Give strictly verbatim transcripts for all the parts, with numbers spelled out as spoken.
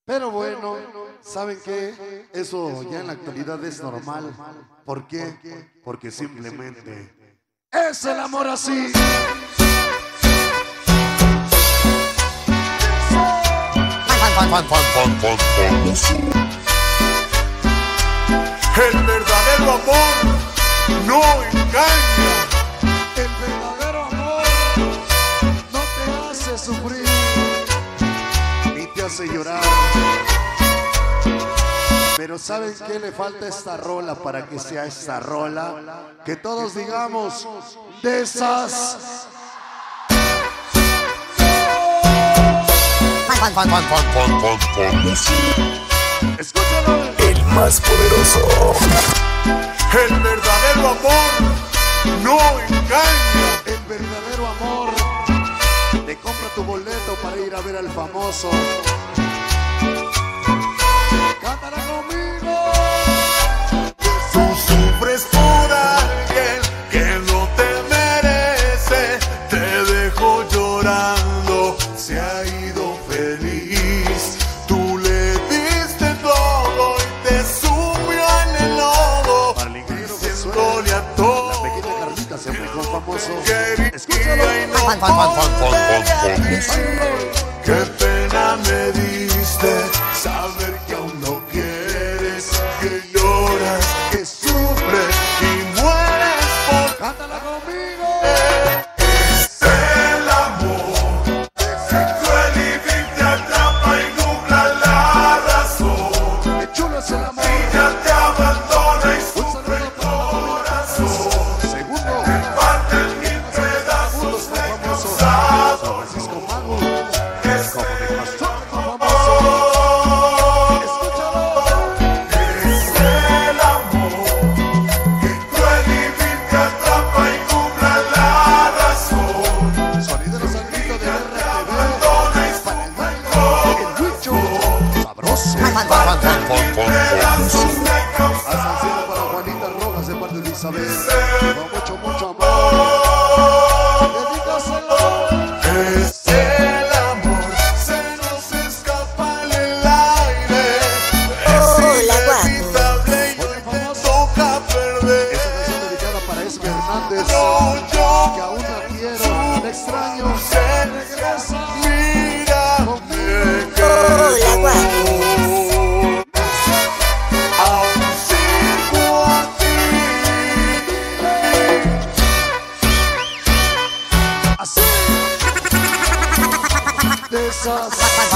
Pero bueno, ¿saben qué? Eso ya en la actualidad es normal. ¿Por qué? Porque simplemente es el amor así. El verdadero amor no engaña. El verdadero amor no te hace sufrir ni te hace llorar. Pero ¿saben qué le falta a esta rola para que sea esta rola? Que todos digamos de esas. Escúchalo. El más poderoso. El verdadero amor no engaña. El verdadero amor te compra tu boleto para ir a ver al famoso. Cántala conmigo. Tú sufres por alguien que no te merece. Te dejó llorando, se ha ido feliz. Tú le diste todo y te sumió en el lodo. Para el ingeniero Diciéndole a todo la pequeña Carlita se fue con famoso. que Escúchalo. y no volveré a ti. Qué pena me diste saber que aún no quieres, que lloras, que sufres y mueres por Cántala conmigo. es el amor. Que cruel y vil te atrapa y nubla la razón. Qué chulo es el amor. Y ya te abandona y Un sufre saludo el para corazón. Segundo. Parte en mil pedazos destrozado. Francisco Mago. Es Como de pastor con famoso. amor. Escúchalo. Es el amor que cruel y vil te atrapa y nubla la razón. Sonideros al grito de R T Abandona y V. Para el sufre el baile. El bicho. Sabroso. pedazos de A causar. Salcedo para Juanita Rojas de parte de Isabel. Con mucho, mucho amor. Dedícaselo. Es el amor, se nos escapa en el aire. Es inevitable y hoy te toca perder. Esta canción dedicada para Esme Hernández. No, yo Que aún la quiero. La extraño. se Regresa. mira, me quedo. Aún sigo aquí. Así. De esas.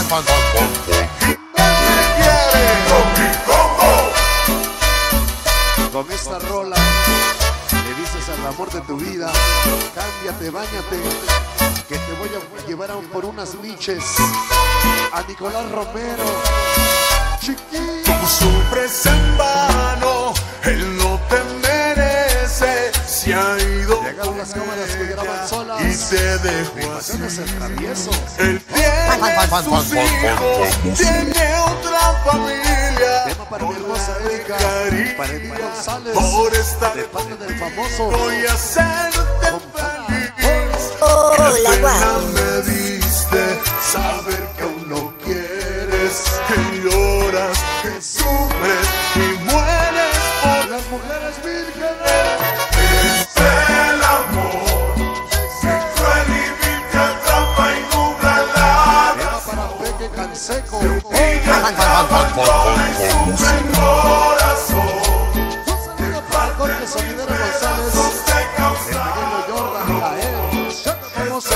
Quiere Donkey Kongo. Con esta rola le dices al amor de tu vida: cámbiate, báñate, que te voy a llevar a un- por unas miches. A Nicolás Romero, chiquito. Tú sufres en vano, él no te merece. Se ha ido Llegaron las cámaras que graban solas. y te dejó así. Canciones el travieso. Él tiene sus hijos, tiene otra familia. Tema para mi hermosa Erika, Cariño, para Edith González, por estar de parte del famoso. voy a hacerte feliz. Qué Hola, pena guapo. me diste saber que aún no quieres, que lloras, que sufres y mueres por Las mujeres vírgenes. es el amor. Que cruel y vil te atrapa y nubla la Tema para Peque Canseco. y ya te abandona y sufre el corazón. Un saludo para Jorge Sonidero González, Sos de el causar pequeño Jordan, a él. Famoso.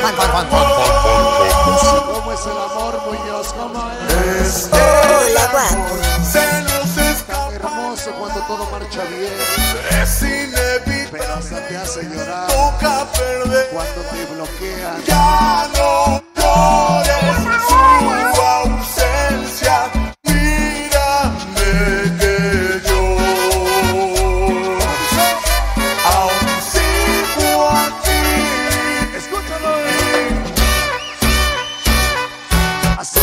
¿Cómo es el amor, Muñoz? ¿Cómo es? es Hola, el guapo. amor. Se nos escapa. Hermoso cuando todo marcha bien, Es inevitable, pero hasta te hace llorar toca perder. cuando te bloquean. Ya no llores su ausencia. Mírame que yo aún sigo aquí. Escúchalo. Así.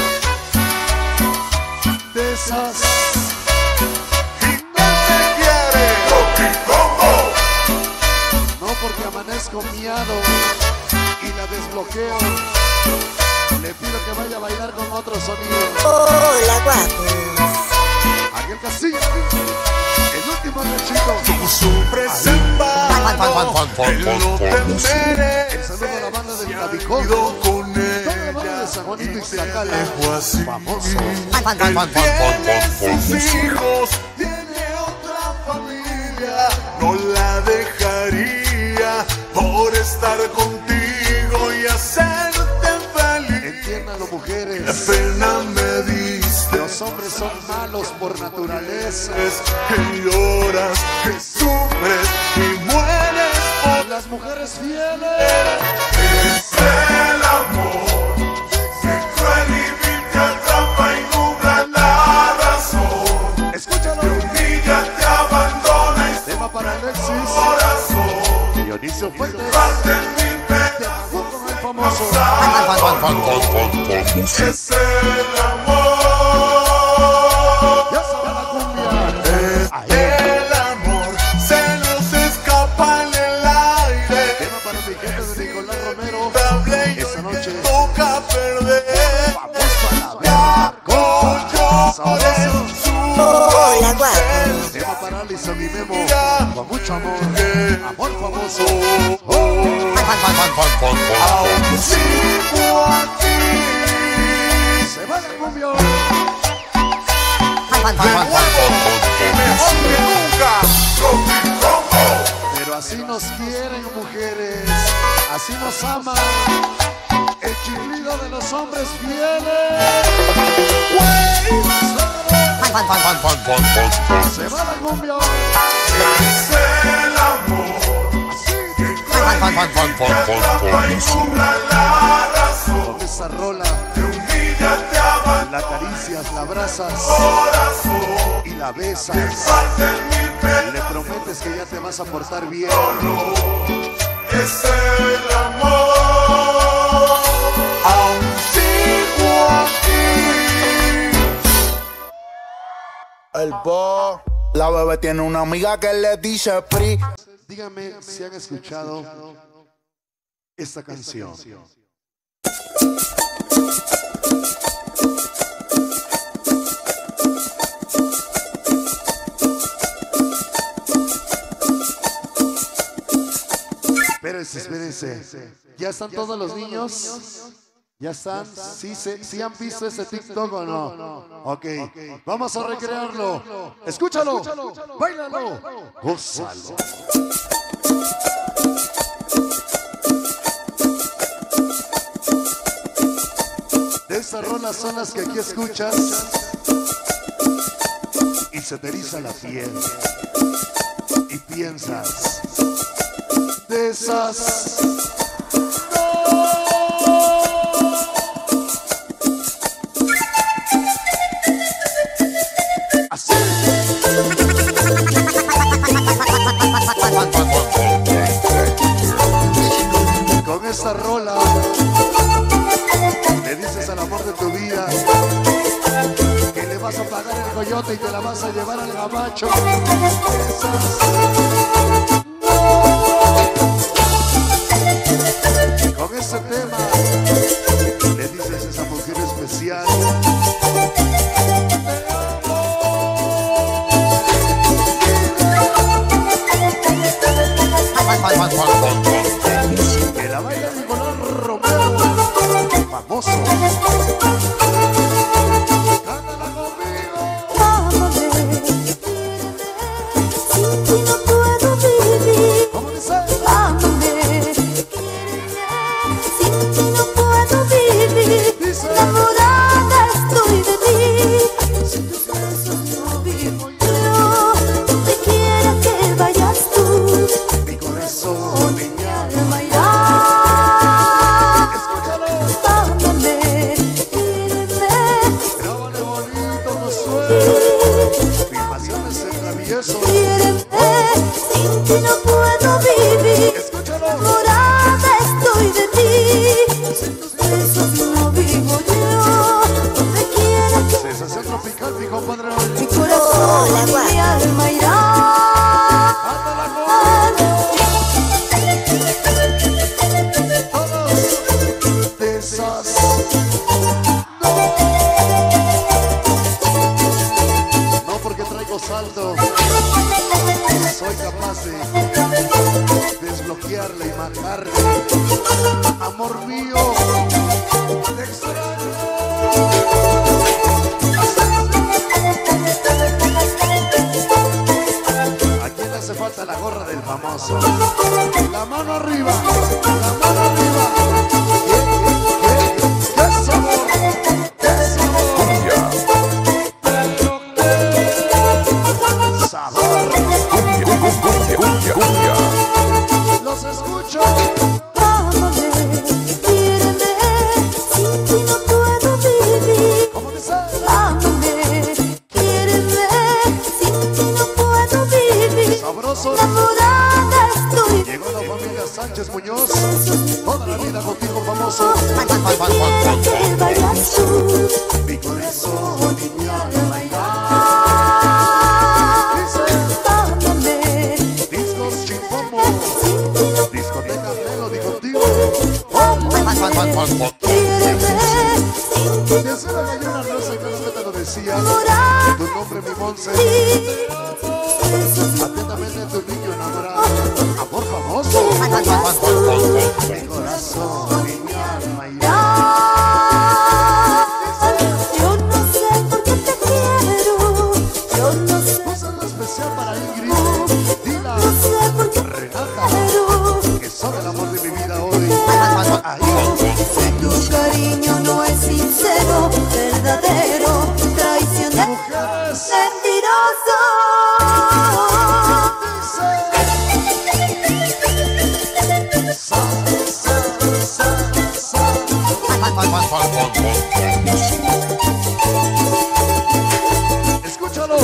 De esas. Y no te quiere Donkey Kongo. No porque amanezco miado y la desbloqueo. Le pido que vaya a bailar con otro sonido. Hola, guapo. Ariel Castillo, el último chico. Tú sufres en vano, él no te merece. El saludo a la banda del Clavijón. Ido con Toda la banda de ella San Juanito y y te Zacala. dejó así. Famoso. Él tiene sus hijos, tiene otra familia. No la dejaría por estar contigo y hacerte feliz. Entiéndanlo, Qué mujeres. pena me diste. Los hombres son malos por naturaleza. Que lloras, que sufres y mueres por Las mujeres fieles. es el amor. Que cruel y vil te atrapa y nubla la razón. Escúchalo. Te humilla, te abandona y Tema para su Alexis. corazón. Dionisio Fuentes. Parte en mil Te hago con el famoso. pedazos. Es el amor. Ya sabe la cumbia. Ahí. El amor se nos escapa en el aire. Tema para mi gente de Nicolás Romero. Estable y Esta hoy noche. me toca perder. Vamos para la No llores su Hola, guapo. ausencia. Tema para Alison y Memo. Con mucho amor. Amor famoso. Aún sigo aquí. Se va la cumbia. Mejor que nunca. Rocky Rombo. Pero así nos quieren, mujeres. Así nos aman. El chiflido de los hombres fieles. Se va la cumbia. Es el amor. Atrapa y nubla la razón. Con esa rola Te humilla, te abandona la acaricias, la abrazas corazón. y la besas. Parte en mil pedazos. Le prometes que ya te vas a portar bien. Es el amor. Aún sigo aquí. El bo, la bebé tiene una amiga que le dice pri. Díganme si han escuchado esta canción. Espérense, espérense. ¿Ya están todos los niños? ¿Ya están? ¿Sí, se, ¿Sí han visto ese TikTok o no? Ok, vamos a recrearlo. Escúchalo, báilalo, gózalo. De estas rolas son las que aquí escuchas y se te eriza la piel y piensas de esas. Así. Con esta rola le dices al amor de tu vida que le vas a pagar el coyote y te la vas a llevar al gabacho. Con ese tema le dices a esa mujer especial. Que la baila Nicolás Romero, famoso. Cántala conmigo. Ámame, sin ti no puedo vivir. ¿Cómo dice? Ámame, sin ti no puedo vivir. Dice. Enamorada estoy de ti. Sin tus besos no vivo yo. Donde quiera que vayas tú, Mi corazón, mi mi alma irá. escúchalo. Ámame, quíreme. Grábale bonito, no suene. Filmaciones en travieso. Quíreme, sin ti no puedo vivir. Escúchalo. Enamorada estoy de ti. Sin tus besos no vivo yo. Donde quiera que Sensación tropical, mi compadre. mi corazón y mi alma irá. Cántala conmigo. Todos de esas. la carne. Amor mío, te extraño. ¿A quién le hace falta la gorra del famoso? La mano arriba, la mano arriba. ¿Qué, qué, qué, qué sabor? ¿Qué sabor? Sabor. Cumbia, cumbia, cumbia. Los escucho. Ámame, quiéreme, sin ti no puedo vivir. ¿Cómo dice? Ámame, quiéreme, sin ti no puedo vivir. Sabroso. Enamorada estoy. Llegó la familia Sánchez Muñoz. Toda la vida contigo, famoso. Donde quiera que vayas tú, Mi corazón y mi alma irán. ámame, Discos Chimpomo. sin ti no Discoteca Melody contigo. ámame, quiéreme, sin ti Desde la gallina rosa y cada te lo decía. enamorada. Tu nombre, mi Monse. Atentamente tu niño enamorado. Amor famoso. Mi corazón y mi alma irán. Yo no sé por qué te quiero, yo no sé, Un saludo especial para Ingrid, Dila, no sé por qué te Renata, quiero. que son el amor de mi vida hoy. Ahí. Si tu cariño no es sincero, verdadero, traicionero, Mujeres. mentiroso. Sa, sa, sa, sa. Escúchalo.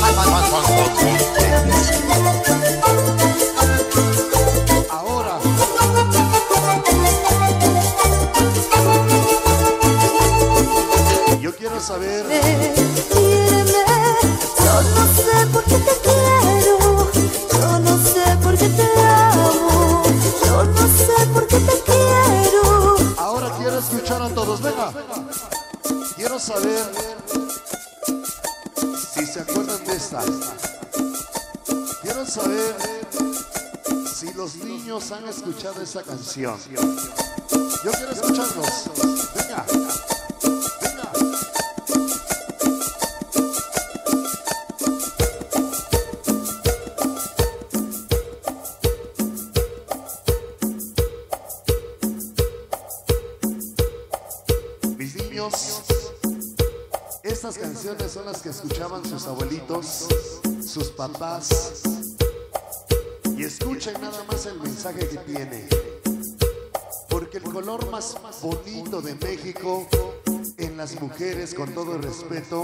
Ahora. Yo quiero saber. Quiereme, yo no sé por qué te quiero, yo no sé por qué te amo, yo no sé por qué te quiero. Ahora quiero escuchar a todos. Venga. Quiero saber si se acuerdan de esta. Quiero saber si los niños han escuchado esa canción. Yo quiero escucharlos. Venga. Venga. Mis niños, estas canciones son las que escuchaban sus abuelitos, sus papás. Y escuchen nada más el mensaje que tiene. Porque el color más bonito de México en las mujeres, con todo el respeto,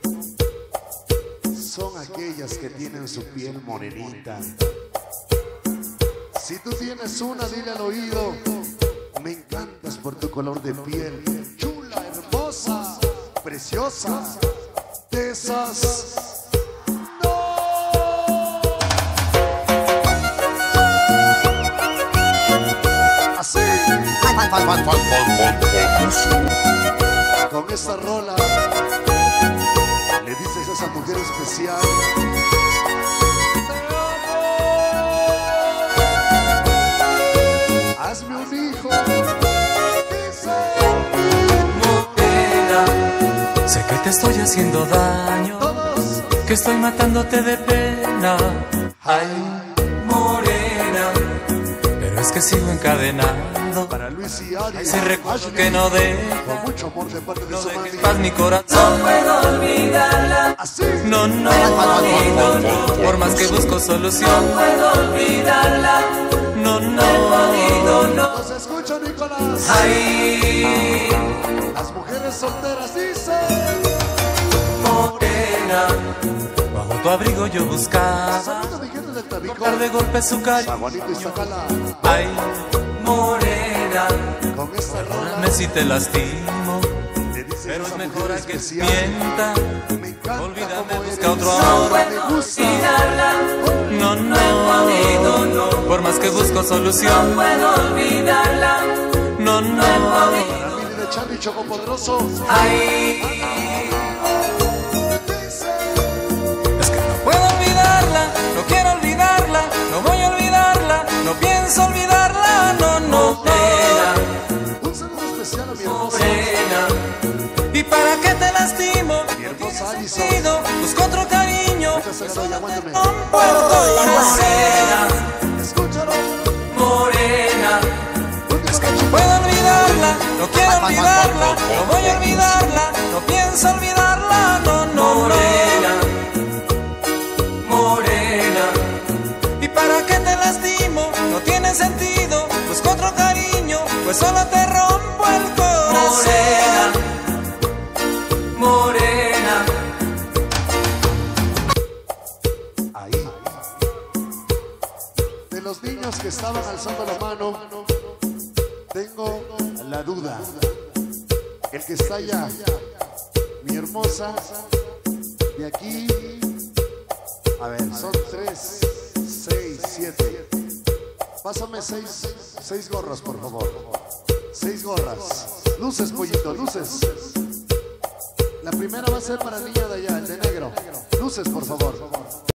son aquellas que tienen su piel morenita. Si tú tienes una, dile al oído: me encantas por tu color de piel, chula, hermosa, preciosa, de esas. Así, con esta rola, le dices a esa mujer especial: hazme un hijo. Morena, sé que te estoy haciendo daño, Todos. que estoy matándote de pena. Ay, morena, pero es que sigo encadenando Para Luis y Ari, ese recuerdo Ashley, que no con deja. mucho amor de parte de No su dejes mami. paz mi corazón. No puedo olvidarla. Así. No, no, no, no. Por más que busco solución. No puedo olvidarla. No, no, no, no. Los escucho, Nicolás. Ay, Las mujeres solteras dicen: morena, bajo tu abrigo yo buscaba saludos mi gente del Tabico, cortar de golpe su cariño. Saguanito y Zacala. Ay, morena, Con esta rola perdóname si te lastimo, le dicen pero a es esa mejor mujer a que especial: mienta. me encanta Olvídame, como busca eres. otro amor. Me gusta. No, no, no, por más que busco solución. No puedo olvidarla. No, no, Para Mili de Charlie Chocopoderoso. ay, es que no puedo olvidarla, no quiero olvidarla, no voy a olvidarla, no pienso olvidarla. lastimo, Mi no hermosa tiene Alison. sentido, busco otro cariño, Ahorita se la doy, aguántame. rompo el corazón. Escúchalo. Morena, Último cachito. puedo olvidarla, no quiero olvidarla, no voy a olvidarla, no pienso olvidarla, no, no, morena, morena. ¿Y para qué te lastimo? No tiene sentido, busco otro cariño, pues solo te rompo el corazón. Morena, morena. Ahí. De los niños que estaban alzando la mano, tengo la duda. El que está allá, mi hermosa, de aquí, a ver, son tres, seis, siete. Pásame seis, seis gorras, por favor. Seis gorras. Luces, pollito, luces. La primera va a ser para la niña de allá, el de negro. Luces, por favor.